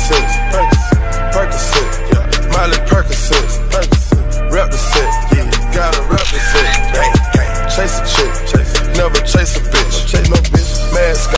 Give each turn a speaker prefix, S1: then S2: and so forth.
S1: Percocets, Percocet, yeah. Miley Percocets, rep the set, yeah. Gotta rep the set, bang, chase a chick, never chase a bitch.